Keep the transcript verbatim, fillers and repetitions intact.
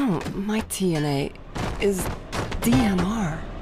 No, my T N A is D N R.